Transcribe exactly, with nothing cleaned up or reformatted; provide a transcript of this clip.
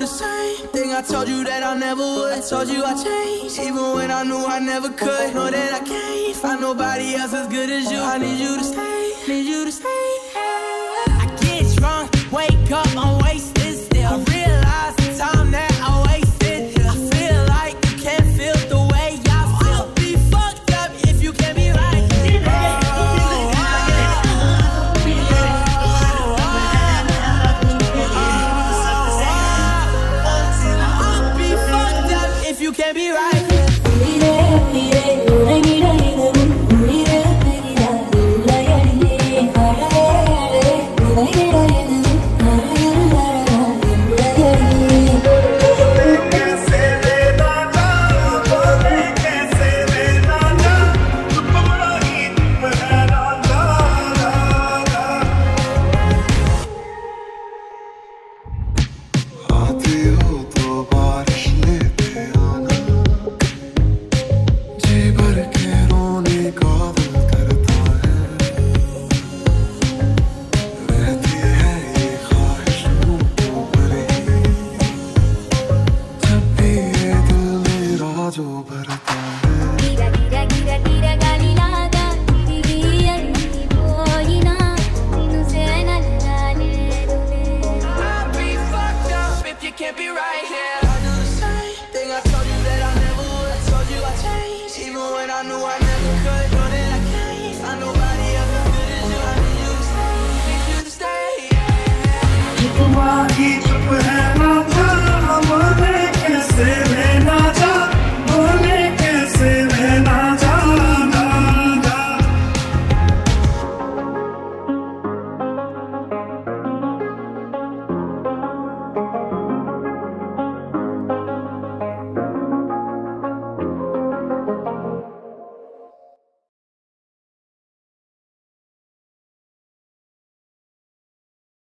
the same thing I told you that I never would. I told you I changed, even when I knew I never could. Know that I can't find nobody else as good as you. I need you to stay, need you to stay. I get drunk, wake up, I'm wasted still. I realize the time that I wasted. I feel like you can't feel the way I feel. I'll be fucked up if you can't be right. You can't be right. Can't be right here. I do the same thing I told you that I never would. I told you I changed, even when I knew I never could. Know that I can't find nobody else as good as you. I need you to stay, need you to stay. Yeah.